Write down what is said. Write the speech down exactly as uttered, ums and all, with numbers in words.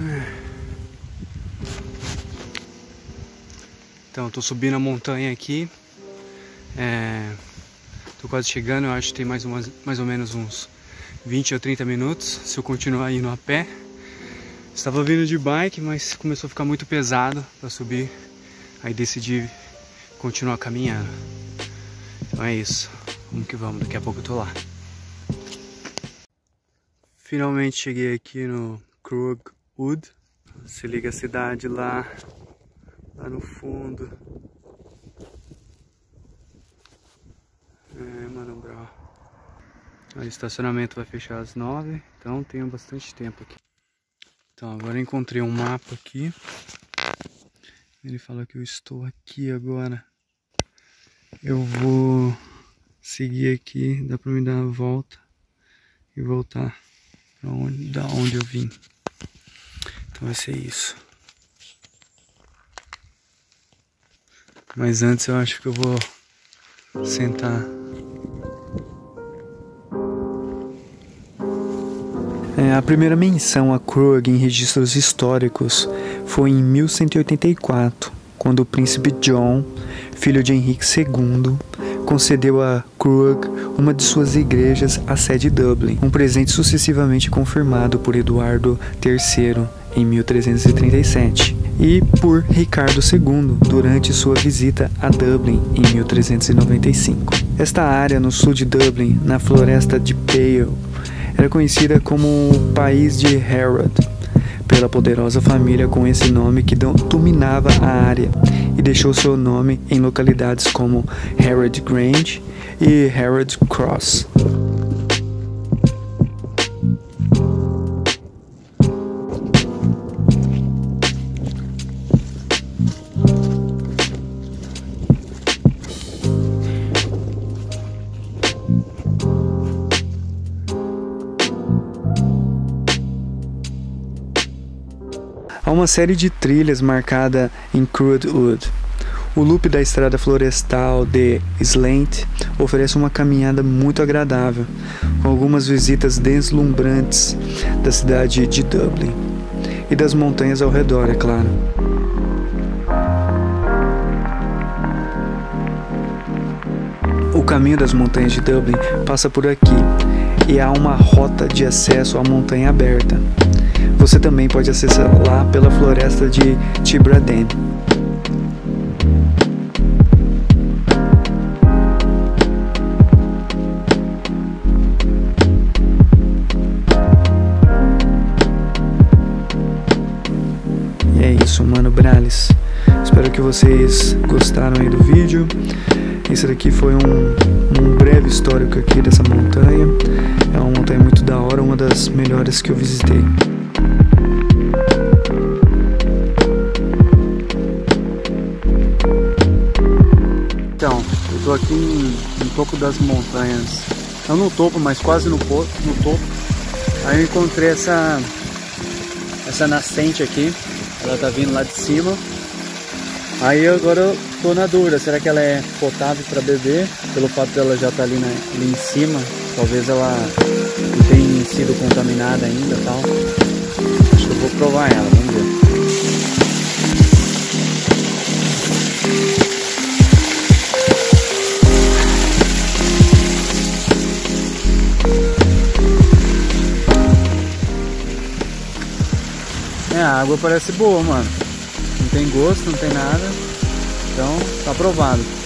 Então, tô subindo a montanha aqui. É, tô quase chegando, eu acho que tem mais, umas, mais ou menos uns vinte ou trinta minutos se eu continuar indo a pé. Estava vindo de bike, mas começou a ficar muito pesado para subir. Aí decidi continuar caminhando. Então é isso. Vamos que vamos, daqui a pouco eu tô lá. Finalmente cheguei aqui no Krugwood. Se liga a cidade lá, lá no fundo. É, mano, bro. O estacionamento vai fechar às nove, então tenho bastante tempo aqui. Então, agora eu encontrei um mapa aqui. Ele fala que eu estou aqui agora. Eu vou seguir aqui, dá pra me dar a volta e voltar pra onde, da onde eu vim. Então vai ser isso. Mas antes eu acho que eu vou sentar. É, a primeira menção a Krug em registros históricos foi em mil cento e oitenta e quatro, quando o príncipe John, filho de Henrique segundo, concedeu a Krug uma de suas igrejas à sede de Dublin, um presente sucessivamente confirmado por Eduardo terceiro em mil trezentos e trinta e sete e por Ricardo segundo durante sua visita a Dublin em mil trezentos e noventa e cinco. Esta área no sul de Dublin, na floresta de Pale, era conhecida como o País de Harrod, pela poderosa família com esse nome que dominava a área e deixou seu nome em localidades como Harrod Grange e Harrod Cross. Há uma série de trilhas marcada em Krugwood. O loop da estrada florestal de Slant oferece uma caminhada muito agradável, com algumas visitas deslumbrantes da cidade de Dublin e das montanhas ao redor, é claro. O caminho das montanhas de Dublin passa por aqui e há uma rota de acesso à montanha aberta. Você também pode acessar lá pela floresta de Tibraden. E é isso, mano Brales. Espero que vocês gostaram aí do vídeo. Esse daqui foi um, um breve histórico aqui dessa montanha. É uma montanha muito da hora, uma das melhores que eu visitei. Então, eu tô aqui em, em topo das montanhas, não no topo, mas quase no, no topo. Aí eu encontrei essa, essa nascente aqui, ela tá vindo lá de cima. Aí agora eu tô na dúvida, será que ela é potável para beber? Pelo fato dela já estar tá ali, né, ali em cima, talvez ela não tenha sido contaminada ainda e tal. Acho que eu vou provar ela, vamos ver. É, a água parece boa, mano. Não tem gosto, não tem nada. Então, tá aprovado.